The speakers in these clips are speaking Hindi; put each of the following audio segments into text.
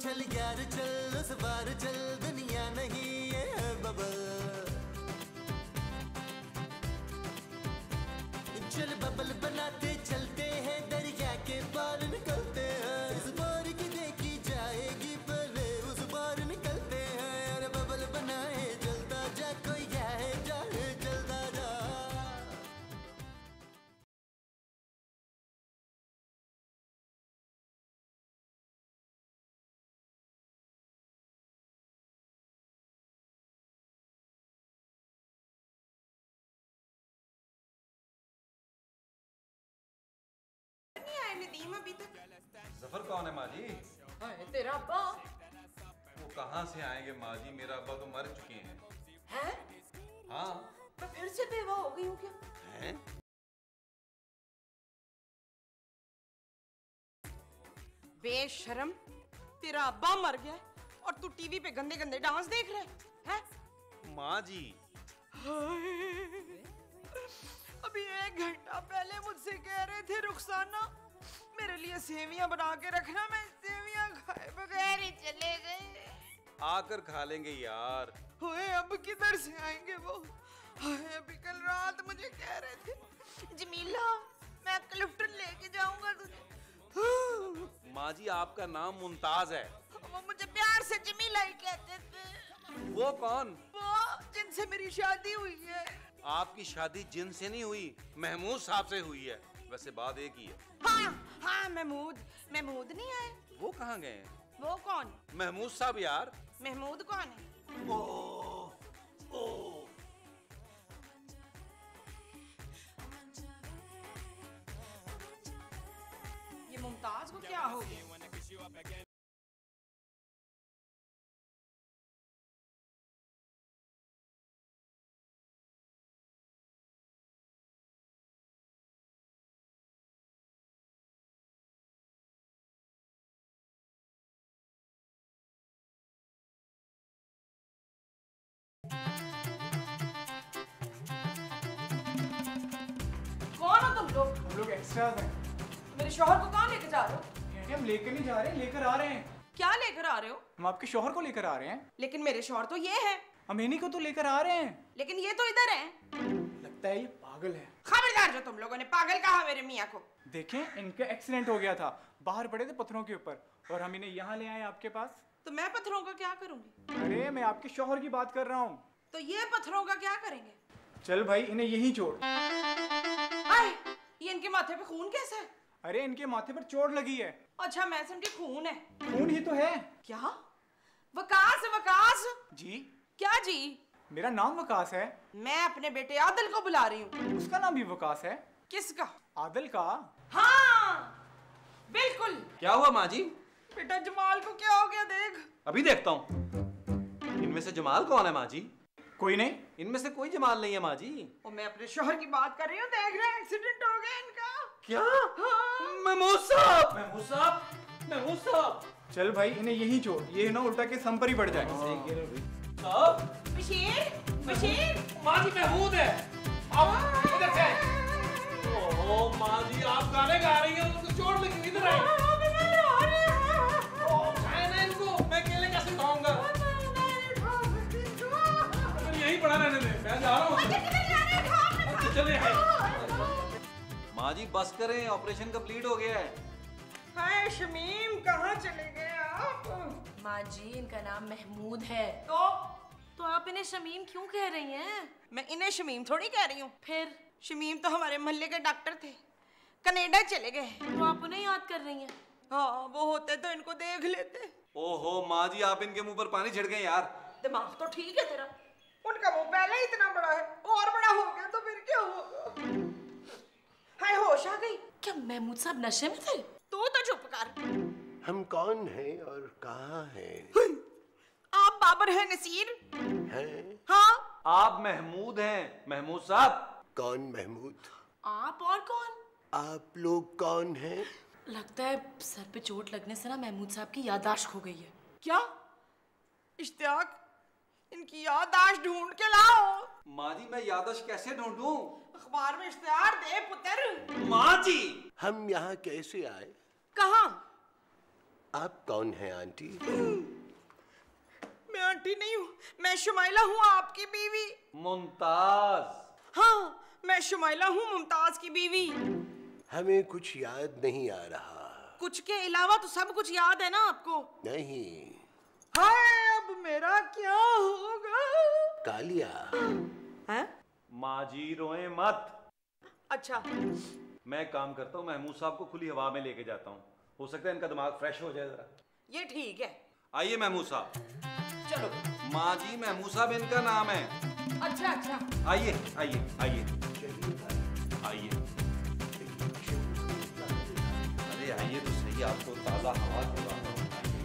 चल यार चल उस बार चल दुनिया नहीं ये है बबल। चल बबल बनाते चलते हैं दरिया के पार निकलते हैं। इस बार की देखी जाएगी पहले उस बार निकलते हैं। अरे बबल बनाए जलता जा कोई जाए जाए जलता जा। नदीम अभी तक। जफर कौन है माँ जी? तेरा अब्बा। वो कहाँ से आएंगे माँ जी, मेरा अब्बा तो मर चुके हैं। हैं? हाँ। मैं फिर से बेवा हो गई हूँ क्या? हैं? बेशरम, तेरा अब्बा मर गया और तू टीवी पे गंदे गंदे डांस देख रहे हैं? माँ जी अभी 1 घंटा पहले मुझसे कह रहे थे रुखसाना मेरे लिए सेवियां बना के रखना, मैं सेवियां खाए बगैर ही चले गए। आकर खा लेंगे यार। ओए अब किधर से आएंगे वो? हाय अभी कल रात मुझे कह रहे थे जमीला मैं क्लिफ्टन लेके जाऊंगा तुझे। माँ जी आपका नाम मुमताज है। वो मुझे प्यार से जमीला ही कहते थे। वो कौन? वो जिनसे मेरी शादी हुई है। आपकी शादी जिन से नहीं हुई, महमूद साहब से हुई है। वैसे बात एक ही है। हाँ महमूद नहीं आए। वो कहाँ गए हैं? वो कौन? महमूद साहब यार। महमूद कौन है? ये मुमताज को क्या हो गया? कौन हो तुम लोग? हम लोग एक्स्ट्रास हैं। मेरे शौहर को कहाँ लेके जा रहे हो? ये हम लेकर नहीं जा रहे, लेकर आ रहे हैं। क्या लेकर आ रहे हो? हम आपके शौहर को लेकर आ रहे हैं। लेकिन मेरे शौहर तो ये है। हम इन्हीं को तो लेकर आ रहे हैं। लेकिन ये तो इधर है। लगता है ये पागल है। खबरदार जो तुम लोगों ने पागल कहा मेरे मियाँ को। देखें इनका एक्सीडेंट हो गया था, बाहर पड़े थे पत्थरों के ऊपर और हम इन्हें यहाँ ले आए आपके पास। तो मैं पत्थरों का क्या करूंगी? अरे मैं आपके शौहर की बात कर रहा हूँ। तो ये पत्थरों का क्या करेंगे? चल भाई इन्हें यहीं छोड़। हाय, ये इनके माथे पे खून कैसे है? अरे इनके माथे पर चोट लगी है। अच्छा मैं समझी खून है। खून ही तो है। क्या? वकास जी? क्या जी? मेरा नाम वकास है। मैं अपने बेटे आदिल को बुला रही हूँ। उसका नाम भी वकास है। किसका? आदिल का। हाँ बिल्कुल। क्या हुआ माँ जी? बेटा जमाल को क्या हो गया देख। अभी देखता हूँ। इनमें से जमाल कौन है माँ जी? कोई नहीं। इनमें से कोई जमाल नहीं है माँ जी। और मैं अपने शौहर की बात कर रही हूँ, देख रहे हैं एक्सीडेंट हो गया इनका। क्या? हाँ। महमूद साहब, महमूद साहब, महमूद साहब। चल भाई इन्हें यहीं छोड़, ये ना उल्टा के सम पर ही पड़ जाए। साहब। बशीर माँ जी महमूद है। आप इधर से। ओह माँ जी आप गाने गा रही हैं, उनको चोट लगी, इधर आए। उठाए ना इनको, मैं अकेले कैसे उठाऊंगा? यहीं पड़ा रहने दे, मैं जा रहा हूँ। चले माँ जी बस करें, ऑपरेशन कंप्लीट हो गया है। हाय शमीम कहाँ चले गए आप? माँ जी इनका नाम महमूद है। तो आप इन्हें शमीम क्यों कह रही हैं? मैं इन्हें शमीम थोड़ी कह रही हूँ। फिर? शमीम तो हमारे मोहल्ले के डॉक्टर थे, कनाडा चले गए। तो आप उन्हें याद कर रही हैं? हाँ वो होते तो इनको देख लेते। ओहो माँ जी आप इनके मुंह पर पानी छिड़क गए यार। दिमाग तो ठीक है तेरा, उनका मुंह पहले ही इतना बड़ा है, और बड़ा हो गया तो फिर क्या होगा? हाय होश आ गई। क्या महमूद साहब नशे में थे? तू तो चुप कर। हम कौन हैं और कहाँ हैं? आप बाबर हैं नसीर? हैं? हाँ। आप महमूद हैं, महमूद साहब। कौन महमूद? आप और कौन? आप लोग कौन हैं? लगता है सर पे चोट लगने से ना महमूद साहब की याददाश्त खो गई है। क्या? इश्तियाक इनकी याददाश्त ढूंढ के लाओ। माँ जी मैं याददाश्त कैसे ढूंढूं? अखबार में इश्तिहार दे पुत्र। माँ जी हम यहाँ कैसे आए? कहाँ? आप कौन हैं आंटी? मैं आंटी नहीं हूँ, मैं शुमाइला हूँ, आपकी बीवी। मुमताज। हाँ, मैं शुमाइला हूँ, मुमताज की बीवी। हमें कुछ याद नहीं आ रहा। कुछ के अलावा तो सब कुछ याद है ना आपको? नहीं। हाय, अब मेरा क्या होगा? कालिया, हैं? माँ जी रोए मत। अच्छा, मैं काम करता हूँ, महमूद साहब को खुली हवा में लेके जाता हूँ, हो सकता है इनका दिमाग फ्रेश हो जाए जरा। ये ठीक है। आइए महमूद साहब। चलो। माँ जी महमूद साहब इनका नाम है। अच्छा अच्छा। आइए आइए आइए आइए। अरे आइए तो सही, आपको ताज़ा हवा दिलाता हूँ।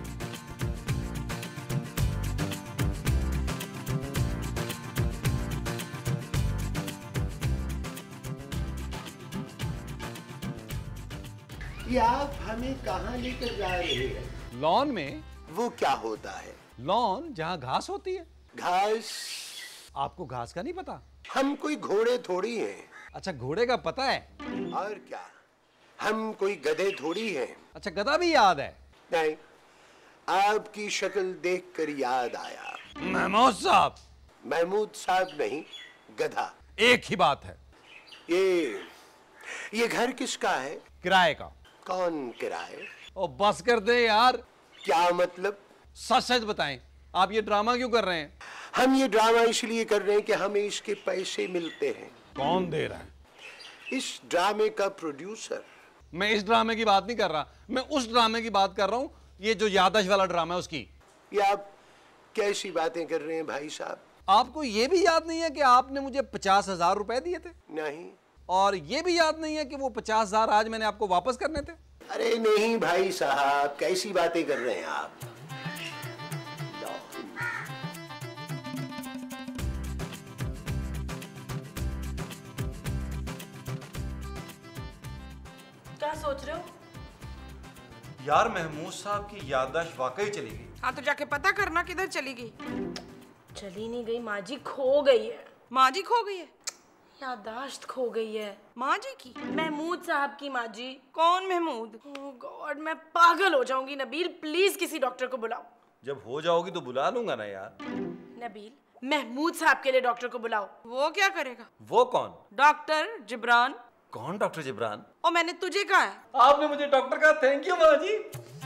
ये आप हमें कहाँ लेकर जा रहे हैं? लॉन में। वो क्या होता है? लॉन जहाँ घास होती है। घास? आपको घास का नहीं पता? हम कोई घोड़े थोड़ी हैं। अच्छा, घोड़े का पता है। और क्या, हम कोई गधे थोड़ी हैं। अच्छा, गधा भी याद है? नहीं, आपकी शक्ल देखकर याद आया। महमूद साहब। महमूद साहब नहीं, गधा। एक ही बात है। ये घर किसका है? किराए का। कौन किराए? ओ बस कर दे यार। क्या मतलब? सच सच बताएं, आप ये ड्रामा क्यों कर रहे हैं? हम ये ड्रामा इसलिए कर रहे हैं कि हमें इसके पैसे मिलते हैं। कौन दे रहा है? इस ड्रामे का प्रोड्यूसर। मैं इस ड्रामे की बात नहीं कर रहा, मैं उस ड्रामे की बात कर रहा हूँ, ये जो याददाश्त वाला ड्रामा है उसकी। ये आप कैसी बातें कर रहे हैं भाई साहब? आपको ये भी याद नहीं है कि आपने मुझे 50,000 रुपए दिए थे? नहीं। और ये भी याद नहीं है कि वो 50,000 आज मैंने आपको वापस करने थे? अरे नहीं भाई साहब, कैसी बातें कर रहे हैं आप? क्या सोच रहे हो? यार महमूद साहब की याददाश्त वाकई चली गई। हाँ तो जाके पता करना किधर चली गई। चली नहीं गई, माँ जी खो गई है। माँ जी खो गई है? याददाश्त खो गई है। माँ जी की? महमूद साहब की माँ जी। कौन महमूद? ओह गॉड, मैं पागल हो जाऊंगी। नबील प्लीज किसी डॉक्टर को बुलाओ। जब हो जाओगी तो बुला लूंगा ना यार। नबील, महमूद साहब के लिए डॉक्टर को बुलाओ। वो क्या करेगा? वो कौन? डॉक्टर जिब्रान। कौन डॉक्टर जिब्रान? और मैंने तुझे कहा है। आपने मुझे डॉक्टर कहा, थैंक यू माँ जी।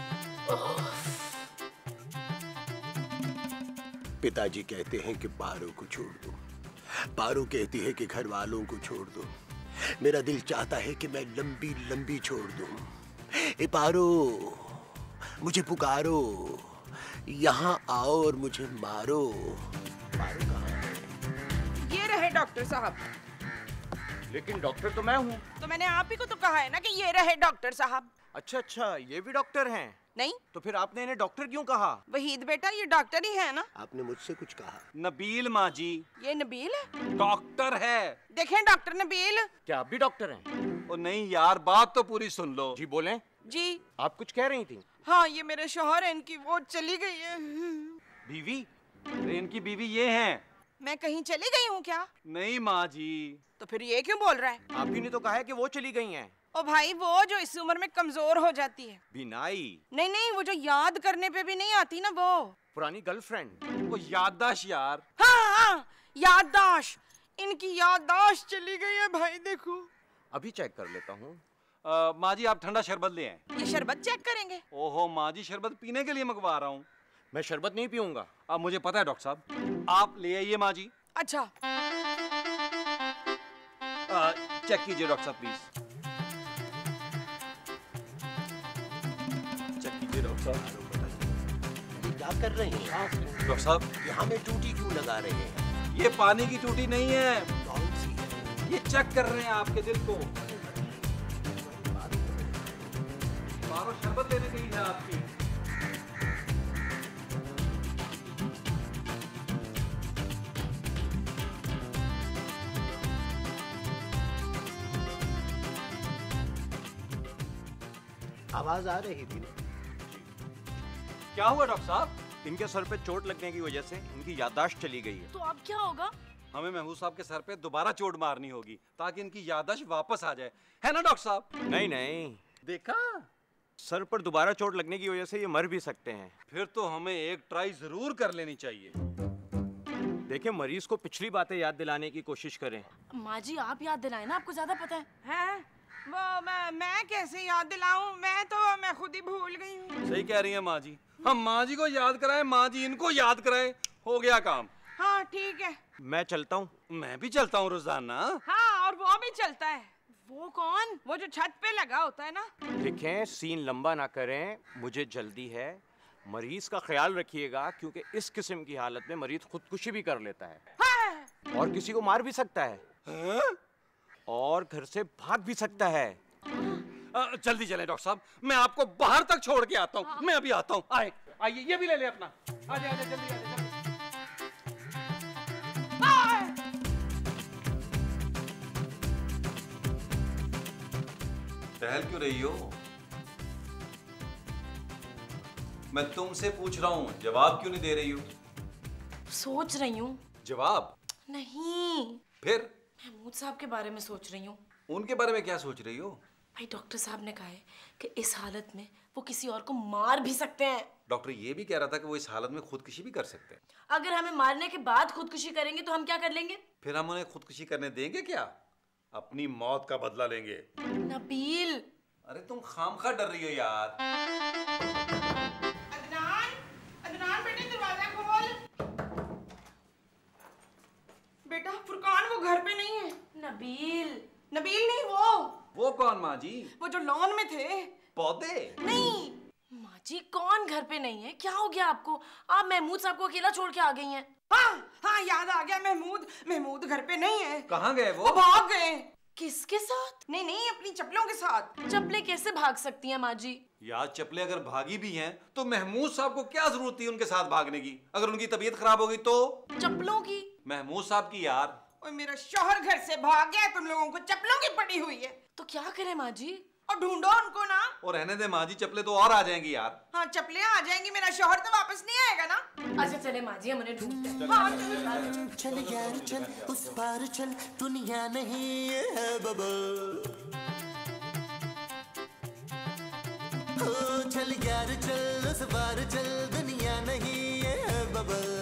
पिताजी कहते हैं कि पारो को छोड़ दो, पारो कहती है कि घर वालों को छोड़ दो। मेरा दिल चाहता है कि मैं लंबी लंबी छोड़ दूं। ए पारो, मुझे पुकारो, यहाँ आओ और मुझे मारो। पारो कहाँ है? ये रहे डॉक्टर साहब। लेकिन डॉक्टर तो मैं हूँ। तो मैंने आप ही को तो कहा है ना कि ये रहे डॉक्टर साहब। अच्छा अच्छा, ये भी डॉक्टर हैं? नहीं तो फिर आपने इन्हें डॉक्टर क्यों कहा? वहीद बेटा, ये डॉक्टर ही है ना। आपने मुझसे कुछ कहा? नबील माँ जी। ये नबील है? डॉक्टर है। देखें डॉक्टर नबील। क्या आप भी डॉक्टर हैं? ओ नहीं यार, बात तो पूरी सुन लो। जी बोलें। जी आप कुछ कह रही थी? हाँ, ये मेरे शौहर है, इनकी वो चली गई है। बीवी? अरे इनकी बीवी ये हैं। मैं कहीं चली गई हूँ क्या? नहीं माँ जी। तो फिर ये क्यों बोल रहा है? आप ही ने तो कहा है कि वो चली गई हैं। ओ भाई, वो जो इस उम्र में कमजोर हो जाती है। बिनाई? नहीं नहीं, वो जो याद करने पे भी नहीं आती ना, वो पुरानी गर्लफ्रेंड? वो याददाश्त यार। हाँ हाँ, याददाश्त। इनकी याददाश्त चली गई है भाई, देखो। अभी चेक कर लेता हूँ। माँ जी आप ठंडा शरबत ले आए। ये शरबत चेक करेंगे? ओहो माँ जी, शरबत पीने के लिए मंगवा रहा हूँ। मैं शरबत नहीं पीऊंगा। अब मुझे पता है डॉक्टर साहब, आप ले आइए माँ जी। अच्छा। चेक कीजिए डॉक्टर साहब प्लीज। चेक कीजिए डॉक्टर साहब। ये क्या कर रहे हैं? डॉक्टर साहब, यहाँ में टूटी क्यों लगा रहे हैं? ये पानी की टूटी नहीं है, कौन सी है? ये चेक कर रहे हैं आपके दिल को। बारो शरबत लेने गई है आपकी। आवाज आ रही थी ना? क्या हुआ डॉक्टर साहब? इनके सर पे चोट लगने की वजह से इनकी याददाश्त चली गई है। तो अब क्या होगा? हमें महमूद साहब के सर पे दोबारा चोट मारनी होगी ताकि इनकी याददाश्त वापस आ जाए, है ना डॉक्टर साहब? नहीं नहीं, देखा, सर पर दोबारा चोट लगने की वजह से ये मर भी सकते हैं। फिर तो हमें एक ट्राई जरूर कर लेनी चाहिए। देखिए, मरीज को पिछली बातें याद दिलाने की कोशिश करें। माँ जी आप याद दिलाएं ना, आपको ज्यादा पता है। हैं? वो मैं कैसे याद दिलाऊं? मैं खुद ही भूल गई हूँ। सही कह रही है माँ जी। हम माँ जी को याद कराएं, माँ जी इनको याद कराएं, हो गया काम। हाँ ठीक है। मैं चलता हूँ। मैं भी चलता हूँ रोजाना। हाँ, और वो भी चलता है। वो कौन? वो जो छत पे लगा होता है ना। देखें, सीन लंबा ना करें, मुझे जल्दी है। मरीज का ख्याल रखिएगा, क्योंकि इस किस्म की हालत में मरीज खुदकुशी भी कर लेता है। हाँ। और किसी को मार भी सकता है। और घर से भाग भी सकता है। जल्दी चलें डॉक्टर साहब, मैं आपको बाहर तक छोड़ के आता हूँ। मैं अभी आता हूँ। आइए, ये भी ले ले अपना। आजा आजा, जल्दी आजा। टहल क्यों रही हो? मैं तुमसे पूछ रहा हूँ, जवाब क्यों नहीं दे रही हो? सोच रही हूँ। जवाब नहीं, फिर? महमूद साहब के बारे में सोच रही हूँ। उनके बारे में क्या सोच रही हो? भाई डॉक्टर साहब ने कहा है कि इस हालत में वो किसी और को मार भी सकते हैं। डॉक्टर ये भी कह रहा था कि वो इस हालत में खुदकुशी भी कर सकते हैं। अगर हमें मारने के बाद खुदकुशी करेंगे तो हम क्या कर लेंगे? फिर हम उन्हें खुदकुशी करने देंगे क्या? अपनी मौत का बदला लेंगे। नबील, अरे तुम खामखा डर रही हो यार। अदनान, अदनान बेटे दरवाजा खोल। बेटा फुरकान वो घर पे नहीं है। नबील। नबील नहीं, वो कौन माँ जी? वो जो लॉन में थे। पौधे? नहीं। माँ जी कौन घर पे नहीं है? क्या हो गया आपको? आप महमूद साहब को अकेला छोड़ के आ गई हैं। हाँ याद आ गया। महमूद घर पे नहीं है। कहाँ गए वो भाग गए। किसके साथ? नहीं, अपनी चप्पलों के साथ। चप्पलें कैसे भाग सकती हैं माँ जी? यार चप्पलें अगर भागी भी हैं तो महमूद साहब को क्या जरूरत थी उनके साथ भागने की? अगर उनकी तबीयत खराब हो गई तो? चप्पलों की? महमूद साहब की यार। ओए मेरा शौहर घर से भाग गया, तुम लोगों को चप्पलों की पड़ी हुई है। तो क्या करें माँ जी? और ढूंढो उनको ना। और रहने दे माँ जी, चप्पलें तो और आ जाएंगी यार। हाँ चप्पलें आ जाएंगी, मेरा शौहर तो वापस नहीं आएगा ना। अच्छा चले माँ जी, हम उन्हें ढूंढते हैं। हाँ चल यार चल, उस पार चल, दुनिया नहीं है बबल। हो चल यार चल, उस पार चल, दुनिया नहीं है बबल।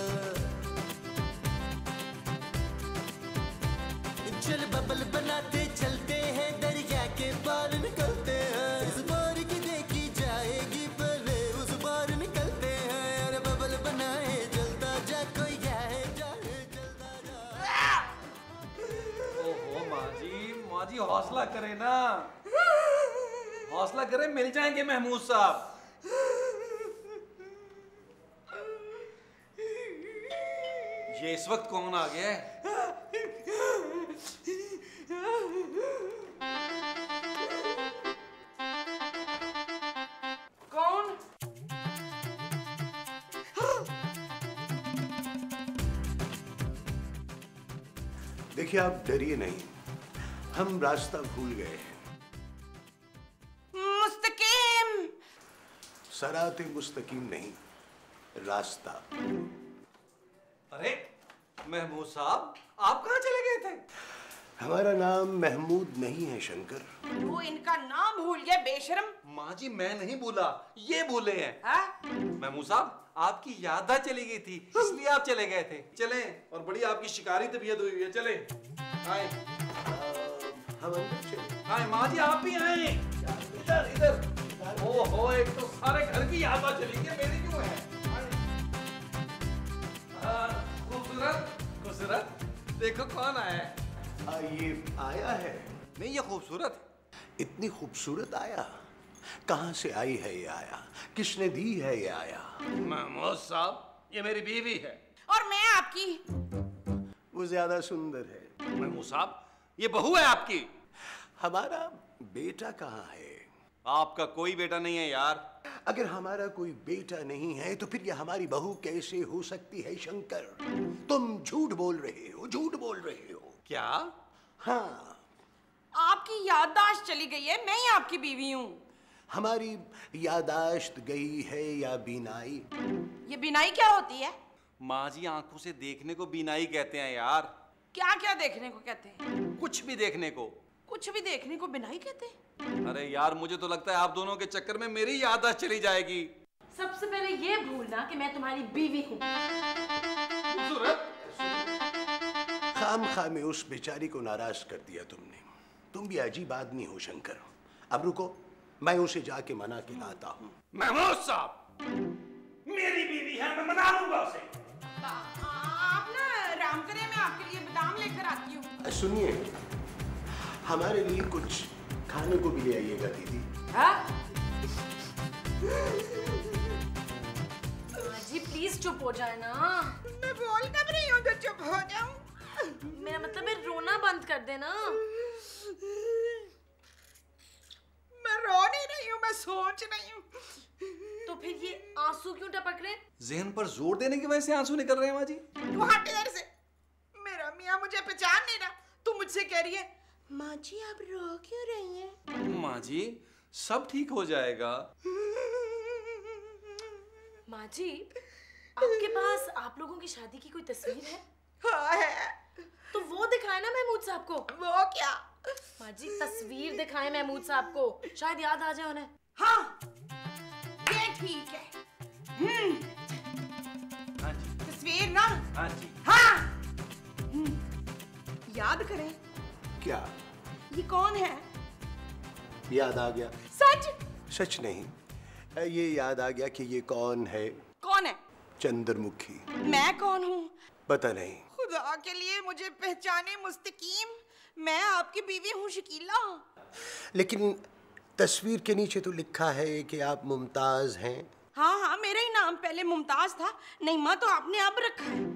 चल बबल बनाते चलते हैं, दरिया के पार निकलते हैं। इस बार की देखी जाएगी, पहले उस बार निकलते हैं। अरे बबल बनाए जलता जा, कोई जाए जाए जलता जा। ओहो माँ जी हौसला करे ना, हौसला करे, मिल जाएंगे महमूद साहब। ये इस वक्त कौन आ गया है? कौन? देखिए, आप डरिए नहीं, हम रास्ता भूल गए हैं। मुस्तकीम। सराते मुस्तकीम नहीं, रास्ता। अरे महमूद साहब, आप कहाँ चले गए थे? हमारा नाम महमूद नहीं है शंकर। वो इनका नाम भूल गया बेशरम। माँ जी मैं नहीं भूला, ये भूले हैं। हाँ? महमूद साहब आपकी याददाश्त चली गई थी, इसलिए आप चले गए थे। चलें, और बड़ी आपकी शिकारी तबीयत हुई है, चलें। आए हम अंदर चले। आए माँ जी, आप भी आए। इधर इधर। ओहो, एक तो सारे घर की याददाश्त चली गई, मेरी क्यों है? खूबसूरत खूबसूरत, देखो कौन आया है। ये आया है? नहीं, ये खूबसूरत। इतनी खूबसूरत आया? कहाँ से आई है ये आया? किसने दी है ये आया? महमूद साहब, ये मेरी बीवी है। और मैं आपकी। वो ज्यादा सुंदर है। महमूद साहब, ये बहू है आपकी। हमारा बेटा कहाँ है? आपका कोई बेटा नहीं है यार। अगर हमारा कोई बेटा नहीं है तो फिर ये हमारी बहू कैसे हो सकती है शंकर? तुम झूठ बोल रहे हो, झूठ बोल रहे हो। क्या? हाँ, आपकी याददाश्त चली गई है, मैं ही आपकी बीवी हूँ। हमारी यादाश्त गई है या बीनाई? ये बिनाई क्या होती है? माँ जी आंखों से देखने को बीनाई कहते हैं यार। क्या क्या देखने को कहते हैं? कुछ भी देखने को। कुछ भी देखने को बिना ही कहते। अरे यार मुझे तो लगता है आप दोनों के चक्कर में मेरी याददाश्त चली जाएगी। सबसे पहले ये भूलना कि मैं तुम्हारी बीवी हूँ। खामखा में उस बेचारी को नाराज कर दिया तुमने। तुम भी अजीब आदमी हो शंकर। अब रुको, मैं उसे जाके मना के लाता हूँ। महमूद साहब, मेरी बीवी है, मैं मना लूंगा उसे। आप ना आराम करें, मैं आपके लिए बादाम लेकर आती हूँ। सुनिए, हमारे लिए कुछ खाने को भी ले आइएगा दीदी। जी प्लीज चुप हो जाए ना। मैं बोल कब रही हूँ तो चुप हो जाऊँ? मेरा मतलब है रोना बंद कर देना। मैं रो नहीं रही हूँ, मैं सोच रही हूँ। तो फिर ये आंसू क्यों टपक रहे? जहन पर जोर देने की वजह से आंसू निकल रहे हैं माँ जी। तू हट इधर से। मेरा मियाँ मुझे पहचान नहीं रहा। तू मुझसे कह रही है माँ जी आप रो क्यों रही हैं? माँ जी सब ठीक हो जाएगा। माँ जी, आपके पास आप लोगों की शादी की कोई तस्वीर है? हाँ है। तो वो दिखाए ना महमूद साहब को। वो क्या? माँ जी तस्वीर दिखाए महमूद साहब को, शायद याद आ जाए उन्हें। हाँ ये ठीक है। हाँ जी। तस्वीर ना? हाँ जी। हाँ। याद करें। क्या? ये कौन है? याद आ गया। सच? सच नहीं, ये याद आ गया कि ये कौन है। कौन है? चंद्रमुखी। मैं कौन हूँ? पता नहीं। खुदा के लिए मुझे पहचाने मुस्तकीम, मैं आपकी बीवी हूँ शकीला। लेकिन तस्वीर के नीचे तो लिखा है कि आप मुमताज हैं। हाँ हाँ मेरा ही नाम पहले मुमताज था, नहीं माँ तो आपने अब रखा है।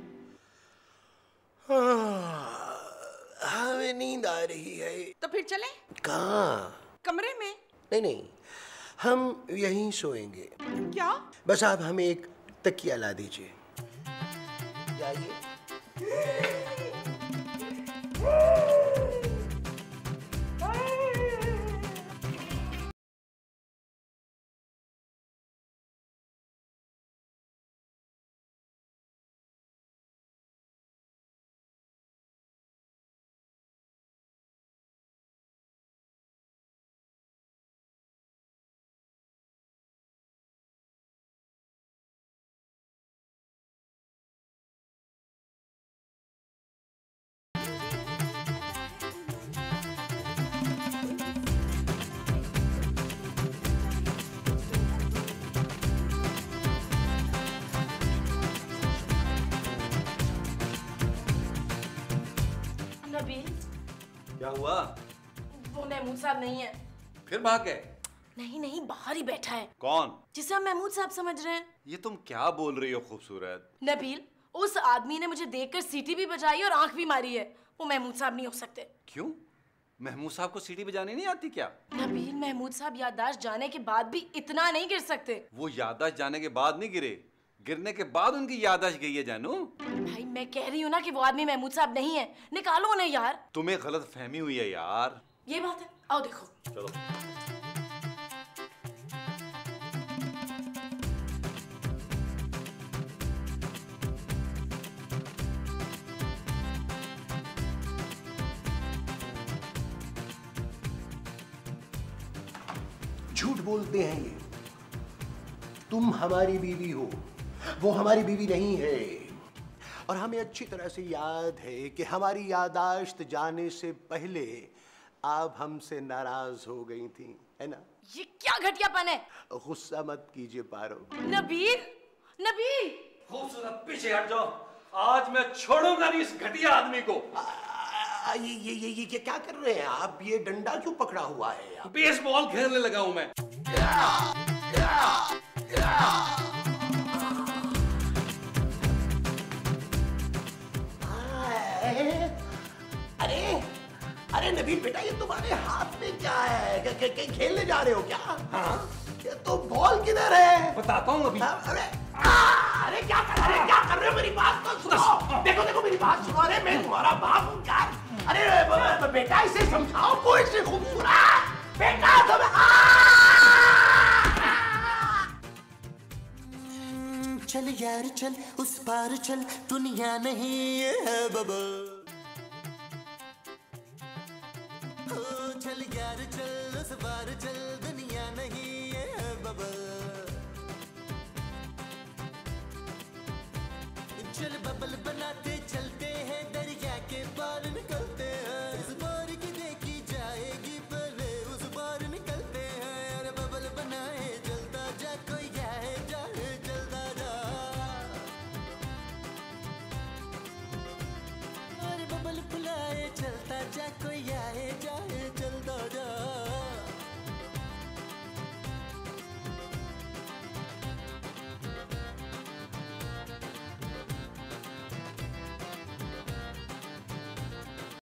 हमें नींद आ रही है। तो फिर चले? कहाँ? कमरे में? नहीं नहीं, हम यहीं सोएंगे। क्या? बस आप हमें एक तकिया ला दीजिए। जाइए। नबील, क्या हुआ? वो महमूद साहब नहीं है। फिर भाग गए? नहीं नहीं, बाहर ही बैठा है। कौन? जिसे आप महमूद साहब समझ रहे हैं। ये तुम क्या बोल रही हो खूबसूरत? नबील, उस आदमी ने मुझे देखकर सीटी भी बजाई और आंख भी मारी है। वो महमूद साहब नहीं हो सकते। क्यों? महमूद साहब को सीटी बजानी नहीं आती क्या? नबील, महमूद साहब याददाश्त जाने के बाद भी इतना नहीं गिर सकते। वो याददाश्त जाने के बाद नहीं गिरे, गिरने के बाद उनकी याददाश्त गई है जानू। भाई मैं कह रही हूँ ना कि वो आदमी महमूद साहब नहीं है। निकालो उन्हें यार। तुम्हें गलत फहमी हुई है यार। ये बात है, आओ देखो। चलो। झूठ बोलते हैं ये। तुम हमारी बीवी हो, वो हमारी बीवी नहीं है। और हमें अच्छी तरह से याद है कि हमारी याददाश्त जाने से पहले आप हमसे नाराज हो गई थी, है ना? ये क्या घटियापन है? गुस्सा मत कीजिए पारो। नबील, नबील। खूबसूरत पीछे हट जाओ, आज मैं छोड़ूंगा नहीं इस घटिया आदमी को। ये क्या कर रहे हैं आप? ये डंडा क्यों पकड़ा हुआ है आप? बेसबॉल खेलने लगा हूं मैं। अरे अरे नबील बेटा, ये तुम्हारे हाथ में क्या है? कहीं खेलने जा रहे हो क्या? हाँ? ये तो बॉल किधर है? बताता हूँ अभी। अरे क्या कर रहे हो? मेरी बात तो सुनो। देखो मेरी बात सुनो। अरे मैं तुम्हारा बाप हूँ क्या? अरे बेटा इसे समझाओ, कोई से खूबसूरत बेटा चल यार चल, उस पार चल, दुनिया नहीं है बबल।